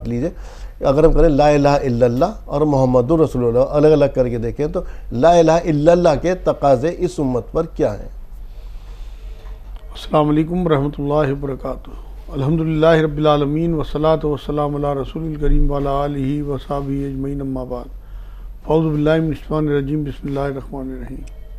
لیجئے اگر ہم کریں لا الہ الا اللہ اور محمد رسول اللہ الگ الگ کر کے دیکھیں تو لا الہ الا اللہ کے تقاضے اس امت پر کیا ہیں؟ السلام علیکم ورحمۃ اللہ وبرکاتہ۔ الحمدللہ رب العالمین والصلاة والسلام علی رسول الکریم وعلی آلہ وصحبہ اجمعین، اما بعد، اعوذ باللہ من الشیطان الرجیم، بسم اللہ الرحمن الرحیم۔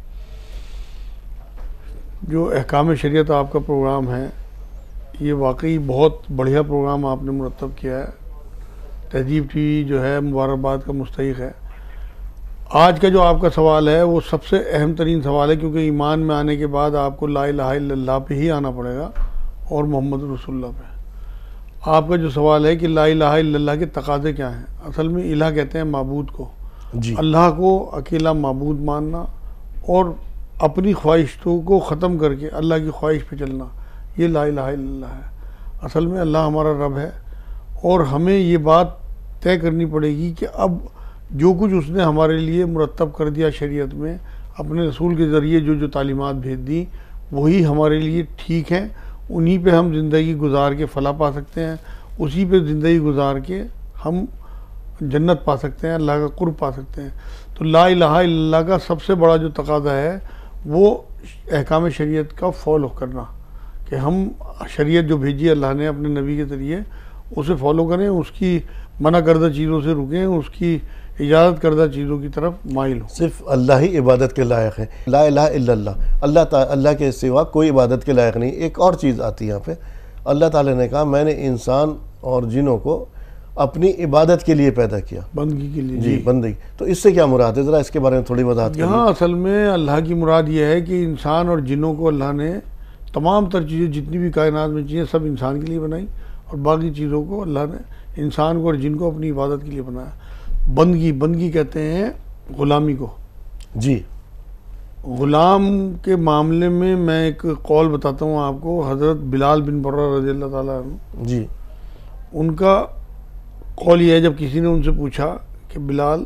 جو احکام شریعت آپ کا پروگرام ہے، یہ واقعی بہت بڑھیا پروگرام آپ نے مرتب کیا ہے۔ تہذیب ٹی وی جو ہے مبارکباد کا مستحق ہے۔ آج کا جو آپ کا سوال ہے وہ سب سے اہم ترین سوال ہے، کیونکہ ایمان میں آنے کے بعد آپ کو لا الہ الا اللہ پہ ہی آنا پڑے گا اور محمد رسول اللہ پہ۔ آپ کا جو سوال ہے کہ لا الہ الا اللہ کے تقاضے کیا ہیں، اصل میں الہ کہتے ہیں معبود کو، اللہ کو اکیلا معبود ماننا اور اپنی خواہشوں کو ختم کر کے اللہ کی خواہش پہ چلنا، یہ لا الہ الا اللہ ہے۔ اصل میں اللہ ہمارا رب ہے اور ہمیں یہ بات طے کرنی پڑے گی کہ اب جو کچھ اس نے ہمارے لیے مرتب کر دیا شریعت میں، اپنے رسول کے ذریعے جو تعلیمات بھیج دیں، وہی ہمارے لیے ٹھیک ہیں، انہی پہ ہم زندگی گزار کے فلاح پا سکتے ہیں، اسی پہ زندگی گزار کے ہم جنت پا سکتے ہیں، اللہ کا قرب پا سکتے ہیں۔ تو لا الہ الا اللہ کا سب سے بڑا جو تقاضا ہے وہ احکام شریعت کا فالو کرنا، کہ ہم شریعت جو بھیجی اللہ نے اپنے نبی کے ذریعے اسے فالو کریں، اس کی منع کردہ چیزوں سے رکیں، اس کی اجازت کردہ چیزوں کی طرف مائل ہوں۔ صرف اللہ ہی عبادت کے لائق ہے، لا الہ الا اللہ، اللہ کے سوا کوئی عبادت کے لائق نہیں۔ ایک اور چیز آتی ہے یہاں پہ، اللہ تعالیٰ نے کہا میں نے انسان اور جنوں کو اپنی عبادت کے لیے پیدا کیا، بندگی کے لیے۔ جی بندگی، تو اس سے کیا مراد ہے؟ ذرا اس کے بارے میں تھوڑی وضاحت کیجیے۔ یہاں اصل میں اللہ کی مراد یہ ہے کہ انسان اور جنوں کو اللہ نے تمام تر چیزیں، جتنی بھی کائنات میں چیزیں، سب انسان کے لیے بنائی، اور باقی چیزوں کو اللہ نے انسان کو اور جن کو اپنی عبادت کے لیے بنایا۔ بندگی کہتے ہیں غلامی کو۔ جی، غلام کے معاملے میں میں ایک قول بتاتا ہوں آپ کو، حضرت بلال بن برہ رضی اللہ تعالیٰ عنہ، جی، ان کا قول یہ ہے، جب کسی نے ان سے پوچھا کہ بلال،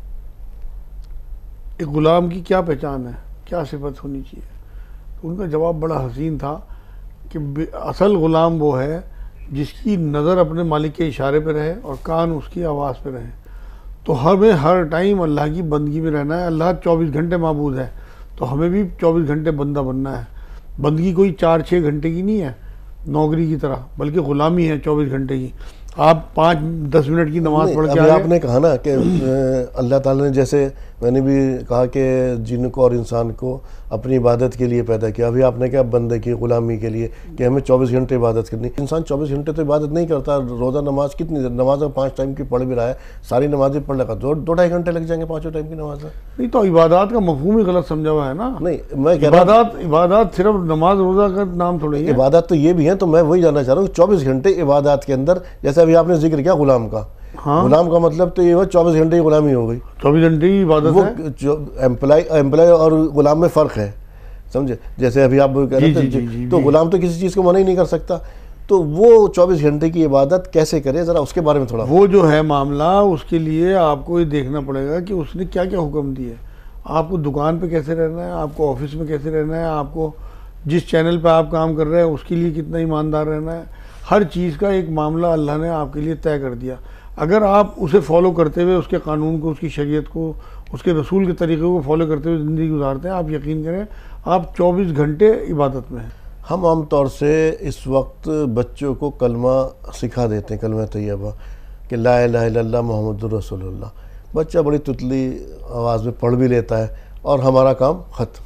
ایک غلام کی کیا پہچان ہے، کیا صفت ہونی چاہیے، تو ان کا جواب بڑا حسین تھا کہ اصل غلام وہ ہے جس کی نظر اپنے مالک کے اشارے پہ رہے اور کان اس کی آواز پہ رہے۔ تو ہمیں ہر ٹائم اللہ کی بندگی میں رہنا ہے۔ اللہ 24 گھنٹے معبود ہے، تو ہمیں بھی 24 گھنٹے بندہ بننا ہے۔ بندگی کوئی 4-6 گھنٹے کی نہیں ہے نوکری کی طرح، بلکہ غلامی ہے 24 گھنٹے کی۔ آپ 5-10 منٹ کی نماز پڑھ کے ابھی آپ نے کہا نا کہ اللہ تعالیٰ نے، جیسے میں نے بھی کہا کہ جن کو اور انسان کو اپنی عبادت کے لیے پیدا کیا، ابھی آپ نے کہا بندے کی غلامی کے لیے کہ ہمیں 24 گھنٹے عبادت کرنی۔ انسان 24 گھنٹے تو عبادت نہیں کرتا۔ روزہ نماز کتنی دیر، نماز 5 ٹائم کی پڑھ بھی رہا ہے، ساری نمازیں پڑھ لگا 2-2.5 گھنٹے لگ جائیں گے 5 ٹائم کی نماز میں۔ نہیں تو عبادات کا مفہوم ہی غلط سمجھا ہوا ہے نا۔ نہیں، میں کہہ رہا ہوں عبادات صرف نماز روزہ کا نام تھوڑی ہے، عبادات تو یہ بھی ہیں۔ تو میں وہی جاننا چاہ رہا ہوں 24 گھنٹے عبادات کے اندر، جیسے ابھی آپ نے ذکر کیا غلام کا، غلام کا مطلب تو یہ ہوا 24 گھنٹے کی غلامی ہو گئی۔ 24 گھنٹے کی عبادت ہے۔ ایمپلائی اور غلام میں فرق ہے، سمجھے؟ جیسے ابھی آپ کہہ رہے تھے، تو غلام تو کسی چیز کو منع ہی نہیں کر سکتا، تو وہ 24 گھنٹے کی عبادت کیسے کرے، ذرا اس کے بارے میں تھوڑا۔ وہ جو ہے معاملہ، اس کے لیے آپ کو یہ دیکھنا پڑے گا کہ اس نے کیا کیا حکم دیے۔ آپ کو دکان پہ کیسے رہنا ہے، آپ کو آفس میں کیسے رہنا ہے، آپ کو جس چینل پہ آپ کام کر رہے ہیں اس کے لیے کتنا ایماندار رہنا ہے، ہر چیز کا ایک معاملہ اللہ نے آپ کے لیے طے کر دیا۔ اگر آپ اسے فالو کرتے ہوئے، اس کے قانون کو، اس کی شریعت کو، اس کے رسول کے طریقے کو فالو کرتے ہوئے زندگی گزارتے ہیں، آپ یقین کریں آپ 24 گھنٹے عبادت میں ہیں۔ ہم عام طور سے اس وقت بچوں کو کلمہ سکھا دیتے ہیں، کلمہ طیبہ، کہ لا الہ الا اللہ محمد رسول اللہ۔ بچہ بڑی تتلی آواز میں پڑھ بھی لیتا ہے اور ہمارا کام ختم،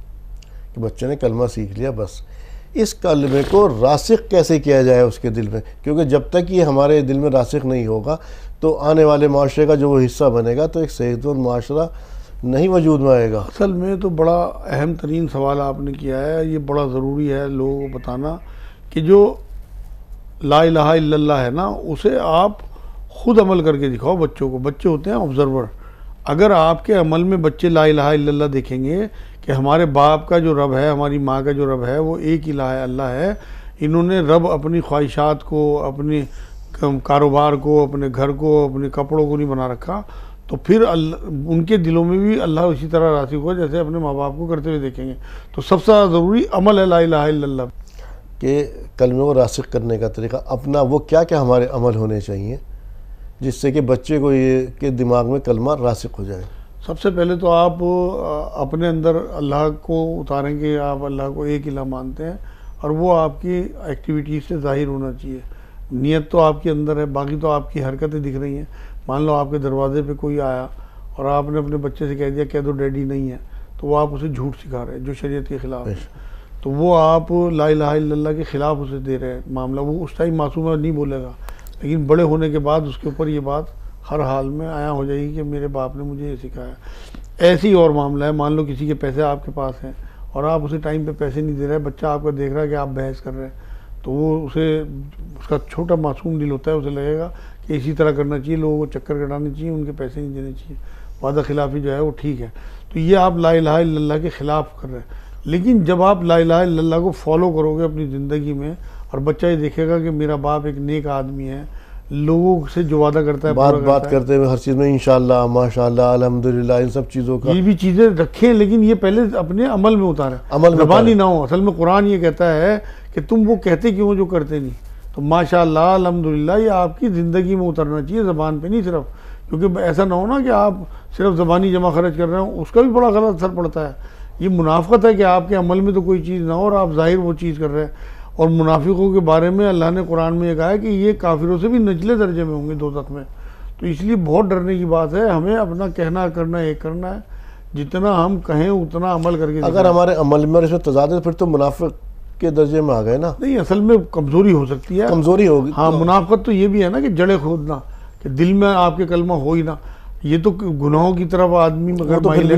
کہ بچے نے کلمہ سیکھ لیا بس۔ اس کلمے کو راسخ کیسے کیا جائے اس کے دل میں، کیونکہ جب تک یہ ہمارے دل میں راسخ نہیں ہوگا تو آنے والے معاشرے کا جو وہ حصہ بنے گا تو ایک صحت مند معاشرہ نہیں وجود میں آئے گا۔ اصل میں تو بڑا اہم ترین سوال آپ نے کیا ہے، یہ بڑا ضروری ہے لوگوں کو بتانا کہ جو لا الہ الا اللہ ہے نا، اسے آپ خود عمل کر کے دکھاؤ بچوں کو۔ بچے ہوتے ہیں آبزرور۔ اگر آپ کے عمل میں بچے لا الہ الا اللہ دیکھیں گے کہ ہمارے باپ کا جو رب ہے، ہماری ماں کا جو رب ہے، وہ ایک الہ اللہ ہے، انہوں نے رب اپنی خواہشات کو، اپنے کاروبار کو، اپنے گھر کو، اپنے کپڑوں کو نہیں بنا رکھا، تو پھر ان کے دلوں میں بھی اللہ اسی طرح راسخ ہوا جیسے اپنے ماں باپ کو کرتے ہوئے دیکھیں گے۔ تو سب سے ضروری عمل ہے لا الہ الا اللہ۔ کہ کلمے کو راسخ کرنے کا طریقہ اپنا، وہ کیا کیا ہمارے عمل ہونے چاہیے جس سے کہ بچے کو یہ کہ دماغ میں کلمہ راسخ ہو جائے؟ سب سے پہلے تو آپ اپنے اندر اللہ کو اتاریں کہ آپ اللہ کو ایک الہ مانتے ہیں، اور وہ آپ کی ایکٹیویٹیز سے ظاہر ہونا چاہیے. نیت تو آپ کے اندر ہے، باقی تو آپ کی حرکتیں دکھ رہی ہیں. مان لو آپ کے دروازے پہ کوئی آیا اور آپ نے اپنے بچے سے کہہ دیا کہہ دو ڈیڈی نہیں ہے، تو وہ آپ اسے جھوٹ سکھا رہے ہیں جو شریعت کے خلاف ہے. تو وہ آپ لا الہ الا اللہ کے خلاف اسے دے رہے ہیں معاملہ. وہ اس ٹائم معصوم نہیں بولے گا، لیکن بڑے ہونے کے بعد اس کے اوپر یہ بات ہر حال میں آیا ہو جائے گی کہ میرے باپ نے مجھے یہ سکھایا. ایسی اور معاملہ ہے، مان لو کسی کے پیسے آپ کے پاس ہیں اور آپ اسے ٹائم پہ پیسے نہیں دے رہے، بچہ آپ کا دیکھ رہا ہے کہ آپ بحث کر رہے ہیں، تو وہ اس کا چھوٹا معصوم دل ہوتا ہے، اسے لگے گا کہ اسی طرح کرنا چاہیے، لوگوں کو چکر کٹانے چاہیے، ان کے پیسے نہیں دینے چاہیے، وعدہ خلافی جو ہے وہ ٹھیک ہے. تو یہ آپ لا الہ الا اللہ کے خلاف کر رہے ہیں. لیکن جب آپ لا الہ الا اللہ کو فالو کرو گے اپنی زندگی میں، اور بچہ یہ دیکھے گا کہ میرا باپ ایک نیک آدمی ہے، لوگوں سے جو وعدہ کرتا ہے بات کرتے ہوئے ہر چیز میں انشاءاللہ، ماشاءاللہ، الحمدللہ، ان سب چیزوں کا یہ بھی چیزیں رکھیں، لیکن یہ پہلے اپنے عمل میں اتاریں، زبانی نہ ہو. اصل میں قرآن یہ کہتا ہے کہ تم وہ کہتے کیوں جو کرتے نہیں. تو ماشاءاللہ، الحمدللہ، یہ آپ کی زندگی میں اترنا چاہیے، زبان پہ نہیں صرف. کیونکہ ایسا نہ ہونا کہ آپ صرف زبانی جمع خرچ کر رہے ہوں، اس کا بھی بڑا غلط اثر پڑتا ہے. یہ منافقت ہے کہ آپ کے عمل میں تو کوئی چیز نہ ہو اور آپ ظاہر وہ چیز کر رہے ہیں. اور منافقوں کے بارے میں اللہ نے قرآن میں یہ کہا ہے کہ یہ کافروں سے بھی نچلے درجے میں ہوں گے دوزخ میں. تو اس لیے بہت ڈرنے کی بات ہے. ہمیں اپنا کہنا کرنا ایک کرنا ہے، جتنا ہم کہیں اتنا عمل کر کے اگر ہمارے عمل میں اور اس میں تضاد ہے، پھر تو منافق کے درجے میں آ گئے نا. نہیں، اصل میں کمزوری ہو سکتی ہے، کمزوری ہوگی. ہاں، منافقت تو یہ بھی ہے نا کہ جڑیں کھودنا، کہ دل میں آپ کے کلمہ ہو ہی نہ. یہ تو گناہوں کی طرف آدمی مگر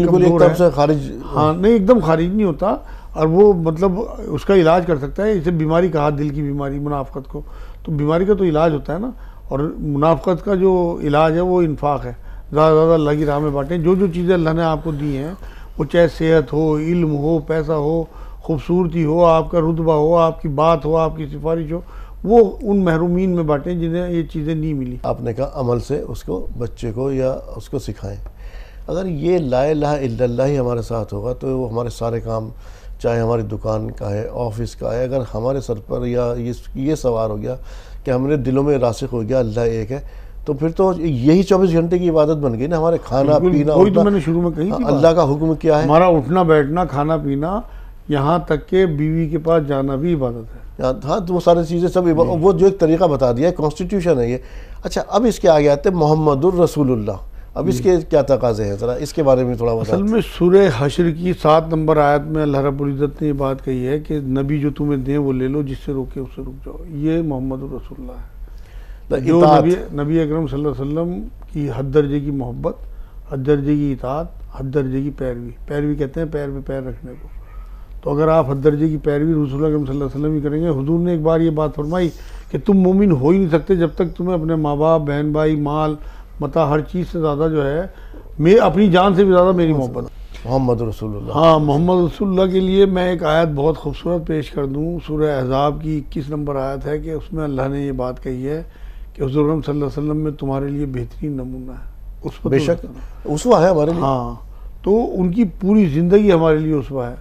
خارج. ہاں، نہیں، ایک دم خارج نہیں ہوتا، اور وہ مطلب اس کا علاج کر سکتا ہے. اسے بیماری کہا، دل کی بیماری منافقت کو، تو بیماری کا تو علاج ہوتا ہے نا. اور منافقت کا جو علاج ہے وہ انفاق ہے، زیادہ زیادہ اللہ کی راہ میں بانٹیں. جو چیزیں اللہ نے آپ کو دی ہیں، وہ چاہے صحت ہو، علم ہو، پیسہ ہو، خوبصورتی ہو، آپ کا رتبہ ہو، آپ کی بات ہو، آپ کی سفارش ہو، وہ ان محرومین میں بانٹیں جنہیں یہ چیزیں نہیں ملی. آپ نے کہا عمل سے اس کو، بچے کو یا اس کو سکھائیں. اگر یہ لا الہ الا اللہ ہی ہمارے ساتھ ہوگا تو وہ ہمارے سارے کام، چاہے ہماری دکان کا ہے، آفس کا ہے، اگر ہمارے سر پر یا یہ سوار ہو گیا کہ ہمارے دلوں میں راسخ ہو گیا اللہ ایک ہے، تو پھر تو یہی 24 گھنٹے کی عبادت بن گئی نا. ہمارے کھانا پینا، وہی تو میں نے شروع میں کہی تھی، اللہ کا حکم کیا ہے، ہمارا اٹھنا بیٹھنا، کھانا پینا، یہاں تک کہ بیوی کے پاس جانا بھی عبادت ہے. ہاں، تو وہ ساری چیزیں سب وہ جو ایک طریقہ بتا دیا ہے، کانسٹیٹیوشن ہے یہ. اچھا، اب اس کے آگے آتے ہیں محمد الرسول اللہ. اب اس کے کیا تقاضے ہیں، ذرا اس کے بارے میں تھوڑا بتا. اصل میں سورہ حشر کی 7 نمبر آیت میں اللہ رب العزت نے یہ بات کہی ہے کہ نبی جو تمہیں دیں وہ لے لو، جس سے روکے اس سے رک جاؤ. یہ محمد الرسول اللہ ہے، جو نبی اکرم صلی اللہ علیہ وسلم کی حد درجے کی محبت، حد درجے کی اطاعت، حد درجے کی پیروی کہتے ہیں پیر پہ پیر رکھنے کو. تو اگر آپ حد درجے کی پیروی رسول اللہ صلی اللہ علیہ وسلم ہی کریں گے. حضور نے ایک بار یہ بات فرمائی کہ تم مومن ہو ہی نہیں سکتے جب تک تمہیں اپنے ماں باپ، بہن بھائی، مال متا، ہر چیز سے زیادہ جو ہے، میں اپنی جان سے بھی زیادہ میری محبت. محمد رسول اللہ. ہاں، محمد رسول اللہ کے لیے میں ایک آیت بہت خوبصورت پیش کر دوں. سورہ احزاب کی 21 نمبر آیت ہے کہ اس میں اللہ نے یہ بات کہی ہے کہ حضور صلی اللہ علیہ وسلم میں تمہارے لیے بہترین نمونہ ہے. اس بے شک اسوہ ہے ہمارے لیے. ہاں، تو ان کی پوری زندگی ہمارے لیے اسوہ ہے.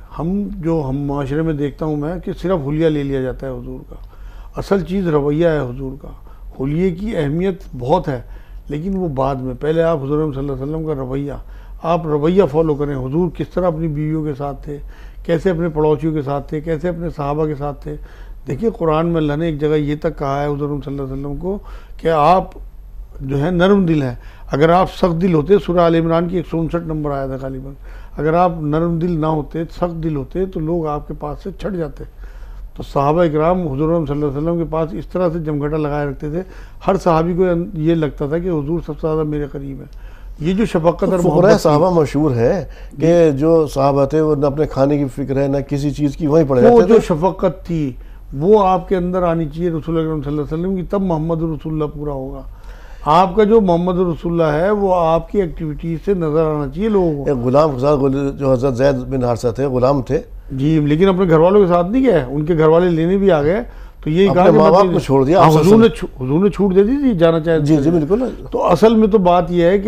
ہم معاشرے میں دیکھتا ہوں میں کہ صرف حلیہ لے لیا جاتا ہے حضور کا. اصل چیز رویہ ہے حضور کا. حلیے کی اہمیت بہت ہے، لیکن وہ بعد میں. پہلے آپ حضور صلی اللہ علیہ وسلم کا رویہ، آپ رویہ فالو کریں. حضور کس طرح اپنی بیویوں کے ساتھ تھے، کیسے اپنے پڑوسیوں کے ساتھ تھے، کیسے اپنے صحابہ کے ساتھ تھے. دیکھیے قرآن میں اللہ نے ایک جگہ یہ تک کہا ہے حضور صلی اللہ علیہ وسلم کو کہ آپ جو ہے نرم دل ہیں. اگر آپ سخت دل ہوتے، سورہ آل عمران کی 159 نمبر آیا تھا غالباً، اگر آپ نرم دل نہ ہوتے، سخت دل ہوتے، تو لوگ آپ کے پاس سے چھٹ جاتے. تو صحابہ اکرام حضور صلی اللہ علیہ وسلم کے پاس اس طرح سے جمگھٹا لگائے رکھتے تھے، ہر صحابی کو یہ لگتا تھا کہ حضور سب سے زیادہ میرے قریب ہے. یہ جو شفقت اور فقراء صحابہ مشہور ہے کہ جو صحابہ تھے وہ نہ اپنے کھانے کی فکر ہے نہ کسی چیز کی، وہیں پڑے رہتے تھے. وہ جو شفقت تھی وہ آپ کے اندر آنی چاہیے رسول اکرم صلی اللہ علیہ وسلم کی، تب محمد رسول اللہ پورا ہوگا. آپ کا جو محمد رسول اللہ ہے وہ آپ کی ایکٹیویٹیز سے نظر آنا چاہیے لوگوں کو. ایک غلام کے ساتھ جو حضرت زید بن حارثہ تھے، غلام تھے جی، لیکن اپنے گھر والوں کے ساتھ نہیں گئے، ان کے گھر والے لینے بھی آ گئے. تو یہی کہا کہ ماں باپ کو چھوڑ دیا حضور نے چھوٹ دے دی تھی جانا چاہے. جی جی بالکل. تو اصل میں تو بات یہ ہے کہ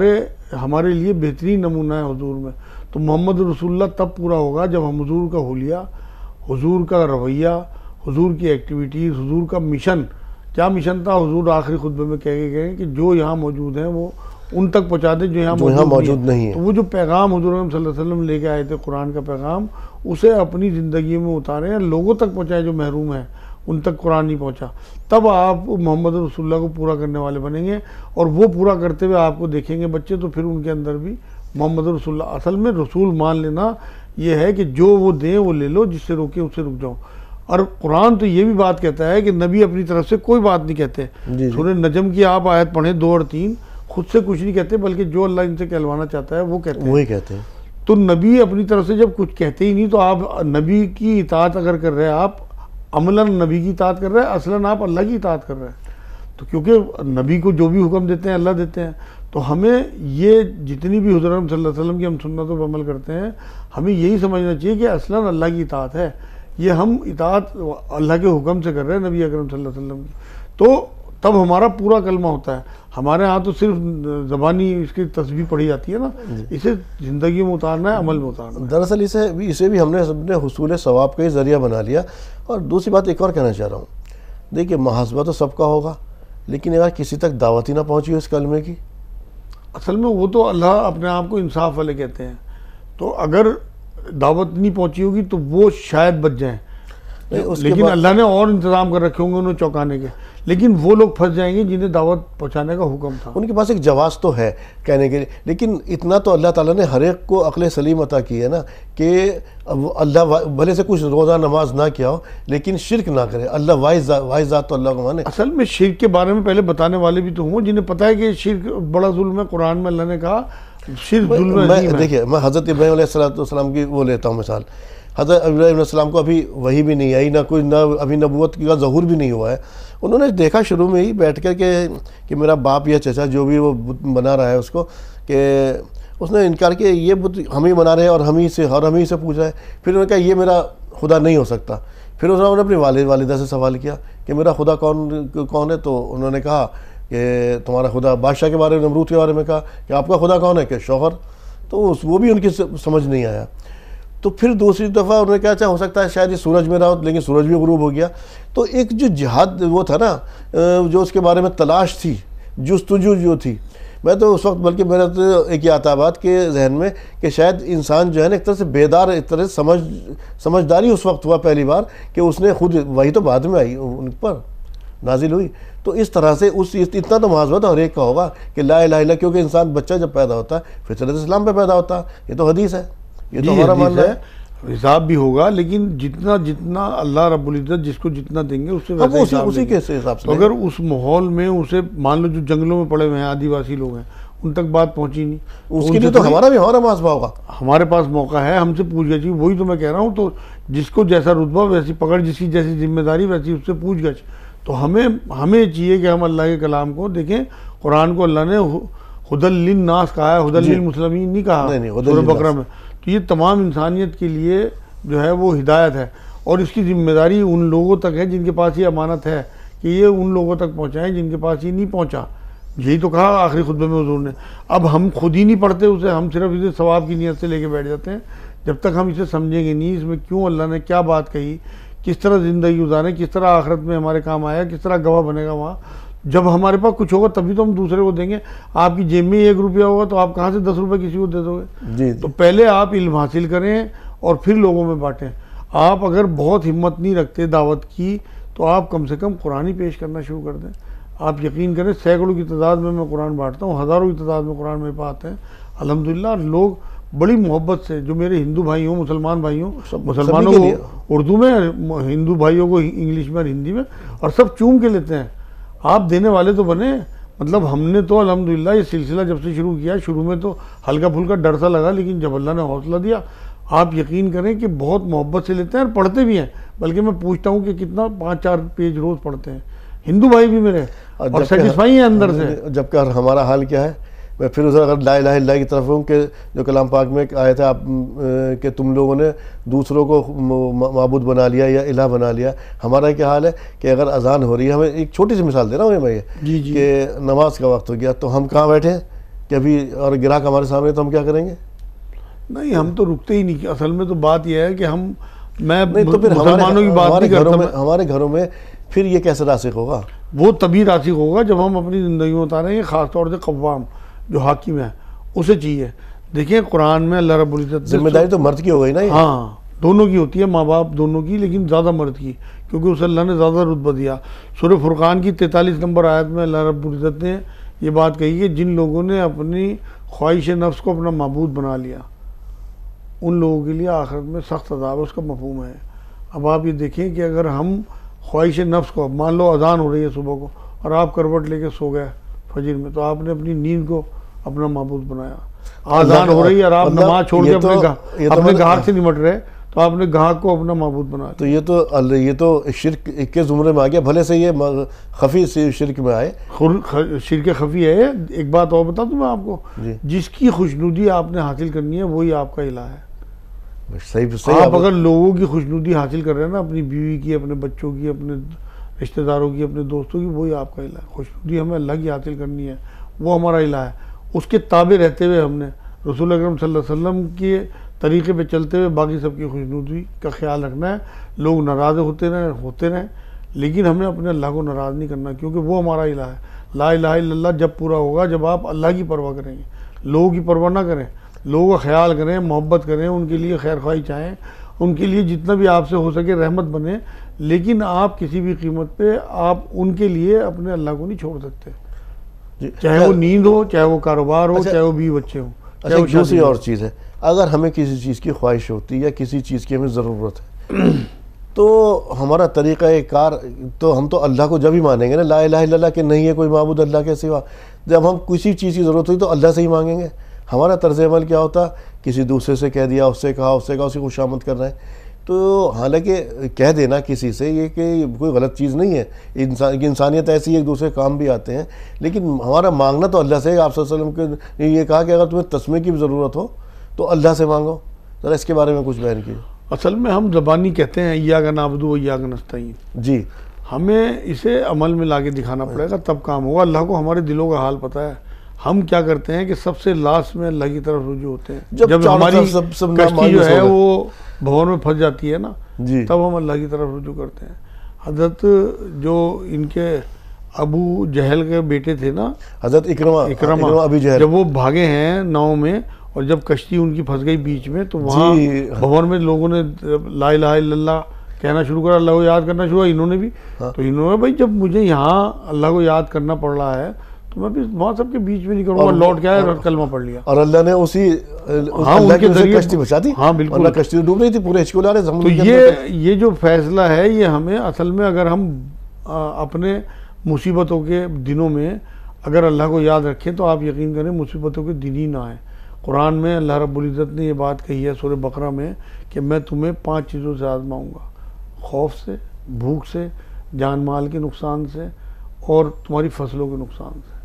ہمارے لیے بہترین نمونہ ہے حضور میں. تو محمد رسول اللہ تب پورا ہوگا جب ہم حضور کا حلیہ، حضور کا رویہ، حضور کی ایکٹیویٹیز، حضور کا مشن، کیا مشن تھا حضور آخری خطبے میں کہہ کے گئے کہ جو یہاں موجود ہیں وہ ان تک پہنچا دیں جو یہاں موجود نہیں ہے. تو وہ جو پیغام حضور صلی اللہ علیہ وسلم لے کے آئے تھے قرآن کا پیغام اسے اپنی زندگی میں اتاریں اور لوگوں تک پہنچائیں جو محروم ہیں ان تک قرآن نہیں پہنچا. تب آپ محمد رسول اللہ کو پورا کرنے والے بنیں گے اور وہ پورا کرتے ہوئے آپ کو دیکھیں گے بچے تو پھر ان کے اندر بھی محمد رسول اللہ. اصل میں رسول مان لینا یہ ہے کہ جو وہ دیں وہ لے لو, جس سے روکے اس سے رک جاؤ. اور قرآن تو یہ بھی بات کہتا ہے کہ نبی اپنی طرف سے کوئی بات نہیں کہتے. سورہ نجم کی آپ آیت پڑھیں 2 اور 3, خود سے کچھ نہیں کہتے بلکہ جو اللہ ان سے کہلوانا چاہتا ہے وہ کہتے ہیں, وہی کہتے ہیں. تو نبی اپنی طرف سے جب کچھ کہتے ہی نہیں تو آپ نبی کی اطاعت اگر کر رہے ہیں, آپ عملاً نبی کی اطاعت کر رہے ہیں, اصلاً آپ اللہ کی اطاعت کر رہے ہیں. تو کیونکہ نبی کو جو بھی حکم دیتے ہیں اللہ دیتے ہیں, تو ہمیں یہ جتنی بھی حضور صلی اللہ علیہ وسلم کی ہم سنتوں پر عمل کرتے ہیں ہمیں یہی سمجھنا چاہیے کہ اصلاً اللہ کی اطاعت ہے. یہ ہم اطاعت اللہ کے حکم سے کر رہے ہیں نبی اکرم صلی اللہ علیہ وسلم کی, تو تب ہمارا پورا کلمہ ہوتا ہے. ہمارے ہاں تو صرف زبانی اس کی تسبیح پڑھی جاتی ہے نا, اسے زندگی میں اتارنا ہے, عمل میں اتارنا ہے. دراصل اسے بھی ہم نے اپنے حصول ثواب کا ہی ذریعہ بنا لیا. اور دوسری بات ایک اور کہنا چاہ رہا ہوں, دیکھیے محاسبہ تو سب کا ہوگا, لیکن اگر کسی تک دعوت ہی نہ پہنچی ہو اس کلمے کی, اصل میں وہ تو اللہ اپنے آپ کو انصاف والے کہتے ہیں. تو اگر دعوت نہیں پہنچی ہوگی تو وہ شاید بچ جائیں, لیکن اللہ نے اور انتظام کر رکھے ہوں گے انہیں چوکانے کے, لیکن وہ لوگ پھنس جائیں گے جنہیں دعوت پہنچانے کا حکم تھا. ان کے پاس ایک جواز تو ہے کہنے کے لیے, لیکن اتنا تو اللہ تعالیٰ نے ہر ایک کو عقل سلیم عطا کی ہے نا کہ اللہ بھلے سے کچھ روزہ نماز نہ کیا ہو لیکن شرک نہ کرے. اللہ واحد ذات تو اللہ کو مانے. اصل میں شرک کے بارے میں پہلے بتانے والے بھی تو ہوں جنہیں پتہ ہے کہ شرک بڑا ظلم ہے. قرآن میں اللہ نے کہا شرک ظلم عظیم ہے. دیکھیے میں حضرت ابراہیم علیہ السلام کی وہ لیتا ہوں مثال. حضرت ابراہیم علیہ السلام کو ابھی وحی بھی نہیں آئی, نہ ابھی نبوت کا ظہور بھی نہیں ہوا ہے. انہوں نے دیکھا شروع میں ہی بیٹھ کر کہ میرا باپ یا چچا جو بھی وہ بت بنا رہا ہے اس کو, کہ اس نے انکار کیا یہ بت ہم ہی بنا رہے ہیں اور ہم ہی سے پوچھ رہا ہے. پھر انہوں نے کہا یہ میرا خدا نہیں ہو سکتا. پھر انہوں نے اپنی والدہ سے سوال کیا کہ میرا خدا کون ہے, تو انہوں نے کہا کہ تمہارا خدا بادشاہ کے بارے میں, نمرود کے بارے میں کہا کہ آپ کا خدا کون ہے, کہ شوہر. تو وہ بھی ان کی سمجھ نہیں آیا. تو پھر دوسری دفعہ انہوں نے کہا اچھا ہو سکتا ہے شاید یہ سورج میرا ہو, لیکن سورج بھی غروب ہو گیا. تو ایک جو جہاد وہ تھا نا, جو اس کے بارے میں تلاش تھی, جستجو جو تھی, میں تو اس وقت بلکہ میرا تو ایک یہ آتا بات کہ ذہن میں کہ شاید انسان جو ہے نا ایک طرح سے بیدار, ایک طرح سے سمجھداری اس وقت ہوا پہلی بار کہ اس نے خود, وہی تو بعد میں آئی ان پر نازل ہوئی. تو اس طرح سے اتنا تو محاسبہ تو ہر ایک کا ہوگا کہ لا الہ الا, کیونکہ انسان بچہ جب پیدا ہوتا ہے فطرت اسلام پہ پیدا ہوتا ہے. یہ تو حدیث ہے, یہ تو ہمارا ماننا ہے. حساب بھی ہوگا, لیکن جتنا اللہ رب العزت جس کو جتنا دیں گے اس سے ویسے اسی کے حساب سے. اگر اس ماحول میں اسے مان لو جو جنگلوں میں پڑے ہوئے ہیں آدی واسی لوگ ہیں ان تک بات پہنچی نہیں, اس کے لیے تو ہمارا محاسبہ ہوگا. ہمارے پاس موقع ہے, ہم سے پوچھ گچھ, وہی تو میں کہہ رہا ہوں. تو جس کو جیسا رتبہ ویسی پکڑ, جس کی جیسی ذمہ داری ویسی اس سے پوچھ گچھ. تو ہمیں چاہیے کہ ہم اللہ کے کلام کو دیکھیں. قرآن کو اللہ نے ہدی للناس کہا ہے, ہدی للمسلمین نہیں کہا سورہ بقرہ میں. تو یہ تمام انسانیت کے لیے جو ہے وہ ہدایت ہے, اور اس کی ذمہ داری ان لوگوں تک ہے جن کے پاس یہ امانت ہے کہ یہ ان لوگوں تک پہنچائیں جن کے پاس یہ نہیں پہنچا. یہی تو کہا آخری خطبے میں حضور نے. اب ہم خود ہی نہیں پڑھتے اسے, ہم صرف اسے ثواب کی نیت سے لے کے بیٹھ جاتے ہیں. جب تک ہم اسے سمجھیں گے نہیں اس میں کیوں اللہ نے کیا بات کہی, کس طرح زندگی گزاریں, کس طرح آخرت میں ہمارے کام آیا, کس طرح گواہ بنے گا وہاں. جب ہمارے پاس کچھ ہوگا تبھی تو ہم دوسرے کو دیں گے. آپ کی جیب میں 1 روپیہ ہوگا تو آپ کہاں سے 10 روپے کسی کو دے دو گے؟ تو پہلے آپ علم حاصل کریں اور پھر لوگوں میں بانٹیں. آپ اگر بہت ہمت نہیں رکھتے دعوت کی تو آپ کم سے کم قرآن ہی پیش کرنا شروع کر دیں. آپ یقین کریں سینکڑوں کی تعداد میں قرآن بانٹتا ہوں, ہزاروں کی تعداد میں قرآن میرے پاس آتے ہیں الحمدللہ. لوگ بڑی محبت سے, جو میرے ہندو بھائی ہوں, مسلمان بھائی ہوں, مسلمانوں کو اردو میں, ہندو بھائیوں کو انگلش میں اور ہندی میں, اور سب چوم کے لیتے ہیں. آپ دینے والے تو بنے. مطلب ہم نے تو الحمدللہ یہ سلسلہ جب سے شروع کیا, شروع میں تو ہلکا پھلکا ڈر سا لگا, لیکن جب اللہ نے حوصلہ دیا آپ یقین کریں کہ بہت محبت سے لیتے ہیں اور پڑھتے بھی ہیں. بلکہ میں پوچھتا ہوں کہ کتنا 5-4 پیج روز پڑھتے ہیں ہندو بھائی بھی میرے, اور سیٹسفائی ہیں اندر سے. جبکہ ہمارا حال کیا ہے, میں پھر اسے اگر لا الہ الا اللہ کی طرف ہوں کہ جو کلام پاک میں آیا تھا آپ کہ تم لوگوں نے دوسروں کو معبود بنا لیا یا الہ بنا لیا. ہمارا کیا حال ہے کہ اگر اذان ہو رہی ہے, ہمیں ایک چھوٹی سی مثال دے رہا ہوں میں یہ کہ نماز کا وقت ہو گیا تو ہم کہاں بیٹھے ہیں کہ ابھی, اور گراہک ہمارے سامنے, تو ہم کیا کریں گے؟ نہیں, ہم تو رکتے ہی نہیں. اصل میں تو بات یہ ہے کہ میں مسلمانوں کی بات نہیں کرتا. ہمارے گھروں میں پھر یہ کیسے راسخ ہوگا؟ وہ تبھی راسخ ہوگا جب ہم اپنی زندگی میں اتاریں گے. خاص طور سے قوام جو حاکم ہے اسے چاہیے. دیکھیں قرآن میں اللہ رب العزت ذمہ داری تو مرد کی ہو گئی نا یہ. ہاں دونوں کی ہوتی ہے, ماں باپ دونوں کی, لیکن زیادہ مرد کی, کیونکہ اسے اللہ نے زیادہ رتبہ دیا. سورہ فرقان کی 43 نمبر آیت میں اللہ رب العزت نے یہ بات کہی کہ جن لوگوں نے اپنی خواہش نفس کو اپنا معبود بنا لیا ان لوگوں کے لیے آخرت میں سخت عذاب ہے. اس کا مفہوم ہے. اب آپ یہ دیکھیں کہ اگر ہم خواہش نفس کو, مان لو اذان ہو رہی ہے صبح کو اور آپ کروٹ لے کے سو گئے فجر میں, تو آپ نے اپنی نیند کو اپنا معبود بنایا. اذان ہو رہی ہے اور آپ نماز چھوڑ کے اپنے گاہک سے نمٹ رہے تو آپ نے گاہک کو اپنا معبود بنا لیا. تو یہ تو شرک کے زمرے میں آ گیا, بھلے سے یہ خفی شرک میں آئے. شرک خفی ہے. ایک بات اور بتا دوں میں آپ کو, جس کی خوشنودی آپ نے حاصل کرنی ہے وہی آپ کا الہ ہے. صحیح. آپ اگر لوگوں کی خوشنودی حاصل کر رہے ہیں نا, اپنی بیوی کی, اپنے بچوں کی, اپنے رشتہ داروں کی, اپنے دوستوں کی, وہی آپ کا الہ ہے. خوشنودی ہمیں اللہ کی حاصل کرنی ہے, وہ ہمارا الہ ہے. اس کے تابع رہتے ہوئے ہم نے رسول اکرم صلی اللہ علیہ وسلم کے طریقے پہ چلتے ہوئے باقی سب کی خوشنودی کا خیال رکھنا ہے. لوگ ناراض ہوتے رہیں لیکن ہمیں اپنے اللہ کو ناراض نہیں کرنا, کیونکہ وہ ہمارا الہ ہے. لا الہ الا اللہ جب پورا ہوگا جب آپ اللہ کی پرواہ کریں گے, لوگوں کی پرواہ نہ کریں, لوگوں کا خیال کریں, محبت کریں, ان کے لیے خیر خواہی چاہیں, ان کے لیے جتنا بھی آپ سے ہو سکے رحمت بنے, لیکن آپ کسی بھی قیمت پہ آپ ان کے لیے اپنے اللہ کو نہیں چھوڑ سکتے. چاہے وہ نیند ہو, چاہے وہ کاروبار ہو, چاہے وہ بیوی بچے ہوں. اچھا دوسری اور چیز ہے, اگر ہمیں کسی چیز کی خواہش ہوتی ہے یا کسی چیز کی ہمیں ضرورت ہے تو ہمارا طریقہ کار تو ہم تو اللہ کو جب ہی مانیں گے نا, لا الہ الا اللہ کہ نہیں ہے کوئی معبود اللہ کے سوا. جب ہم کسی چیز کی ضرورت ہوئی تو اللہ سے ہی مانگیں گے. ہمارا طرز عمل کیا ہوتا, کسی دوسرے سے کہہ دیا, اس سے کہا, اس کی خوشامد کر رہے ہیں. تو حالانکہ کہہ دینا کسی سے یہ کہ کوئی غلط چیز نہیں ہے, انسانیت ایسی ہے, ایک دوسرے کام بھی آتے ہیں, لیکن ہمارا مانگنا تو اللہ سے. آپ صلی اللہ علیہ وسلم نے یہ کہا کہ اگر تمہیں تسمیہ کی بھی ضرورت ہو تو اللہ سے مانگو. ذرا اس کے بارے میں کچھ بیان کیجیے. اصل میں ہم زبانی کہتے ہیں ایاک نعبد و ایاک نستعین. جی, ہمیں اسے عمل میں لا کے دکھانا پڑے گا تب کام ہوگا. اللہ کو ہمارے دلوں کا حال پتہ ہے. ہم کیا کرتے ہیں کہ سب سے لاسٹ میں اللہ کی طرف رجوع ہوتے ہیں. جب ہماری کشتی جو ہے وہ بھور میں پھنس جاتی ہے نا, تب ہم اللہ کی طرف رجوع کرتے ہیں. حضرت جو ان کے ابو جہل کے بیٹے تھے نا, حضرت اکرمہ ابی جہل, جب وہ بھاگے ہیں ناؤ میں اور جب کشتی ان کی پھنس گئی بیچ میں, تو وہاں بھور میں لوگوں نے لا الہ الا اللہ کہنا شروع کرا, اللہ کو یاد کرنا شروع, انہوں نے بھی. تو انہوں نے بھائی جب مجھے یہاں اللہ کو یاد کرنا پڑ رہا ہے تو میں بھی وہاں سب کے بیچ میں نہیں کروں گا, لوٹ کے آئے اور کلمہ پڑھ لیا. اور اللہ نے اسی اللہ کے ذریعے کشتی بچا دی. ہاں بالکل, کشتی ڈوب رہی تھی, پورے ہچکول آ رہے. تو یہ جو فیصلہ ہے یہ ہمیں اصل میں, اگر ہم اپنے مصیبتوں کے دنوں میں اگر اللہ کو یاد رکھیں تو آپ یقین کریں مصیبتوں کے دن ہی نہ آئیں. قرآن میں اللہ رب العزت نے یہ بات کہی ہے سورہ بقرہ میں کہ میں تمہیں 5 چیزوں سے آزماؤں گا, خوف سے, بھوک سے, جان مال کے نقصان سے اور تمہاری فصلوں کے نقصان سے.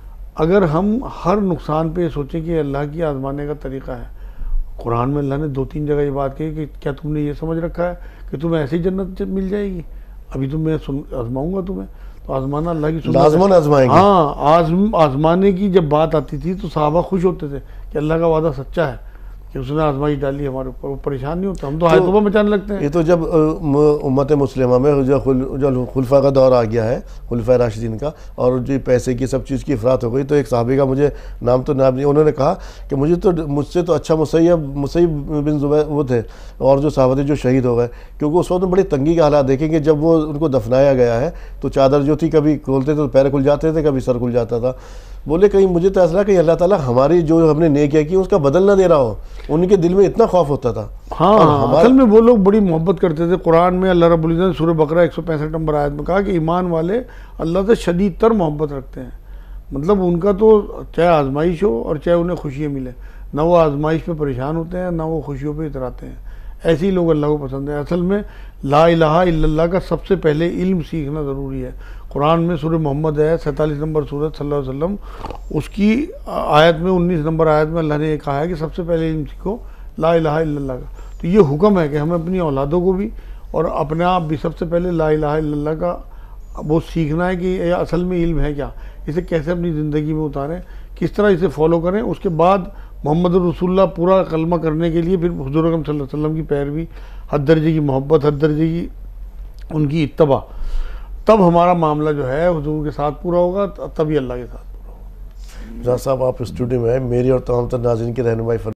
اگر ہم ہر نقصان پہ یہ سوچیں کہ اللہ کی آزمانے کا طریقہ ہے, قرآن میں اللہ نے 2-3 جگہ یہ بات کہی کہ کیا تم نے یہ سمجھ رکھا ہے کہ تمہیں ایسی جنت مل جائے گی, ابھی میں آزماؤں گا تمہیں. تو آزمانا اللہ کی سنت لازماً آزمائیں گے. ہاں, آزمانے کی جب بات آتی تھی تو صحابہ خوش ہوتے تھے کہ اللہ کا وعدہ سچا ہے کہ اس نے آزمائی ڈالی ہمارے اوپر, وہ پریشان نہیں ہوتا. ہم تو توبہ مچانے لگتے ہیں. یہ تو جب امت مسلمہ میں جو خلفاء کا دور آ گیا ہے, خلفاء راشدین کا, اور جو پیسے کی سب چیز کی افراط ہو گئی, تو ایک صحابی کا مجھے نام تو نہیں, انہوں نے کہا کہ مجھ سے تو اچھا مسیب بن زبیر وہ تھے, اور جو صحابہ تھے جو شہید ہو گئے, کیونکہ اس وقت بڑی تنگی کے حالات دیکھیں کہ جب وہ ان کو دفنایا گیا ہے تو چادر جو تھی کبھی کھولتے تھے تو پیر کھل جاتے تھے, کبھی سر کھل جاتا تھا. بولے کہیں مجھے تو ایسا کہ اللہ تعالیٰ ہماری جو ہم نے نیکیاں کی اس کا بدل نہ دے رہا ہو. ان کے دل میں اتنا خوف ہوتا تھا. ہاں, اصل میں وہ لوگ بڑی محبت کرتے تھے. قرآن میں اللہ رب العزت نے سورہ بقرہ 165 نمبر آیت میں کہا کہ ایمان والے اللہ سے شدید تر محبت رکھتے ہیں. مطلب ان کا تو چاہے آزمائش ہو اور چاہے انہیں خوشیاں ملے, نہ وہ آزمائش پہ پریشان ہوتے ہیں نہ وہ خوشیوں پہ اتراتے ہیں. ایسے ہی لوگ اللہ کو پسند ہیں. اصل میں لا الہ الا اللہ کا سب سے پہلے علم سیکھنا ضروری ہے. قرآن میں سورہ محمد ہے 47 نمبر سورت صلی اللہ علیہ وسلم, اس کی آیت میں 19 نمبر آیت میں اللہ نے یہ کہا ہے کہ سب سے پہلے علم سیکھو لا الہ الا اللہ کا. تو یہ حکم ہے کہ ہمیں اپنی اولادوں کو بھی اور اپنے آپ بھی سب سے پہلے لا الہ الا اللہ کا وہ سیکھنا ہے کہ یہ اصل میں علم ہے کیا, اسے کیسے اپنی زندگی میں اتاریں, کس طرح اسے فالو کریں. اس کے بعد محمد رسول اللہ پورا کلمہ کرنے کے لیے پھر حضور اکرم صلی اللہ علیہ وسلم کی پیروی, حد درجے کی محبت, حد درجے کی ان کی اتباع. تب ہمارا معاملہ جو ہے حضور کے ساتھ پورا ہوگا، تبھی اللہ کے ساتھ پورا ہوگا۔ مزار صاحب آپ اسٹوڈیو میں آئے، میری اور تمام تر ناظرین کی رہنمائی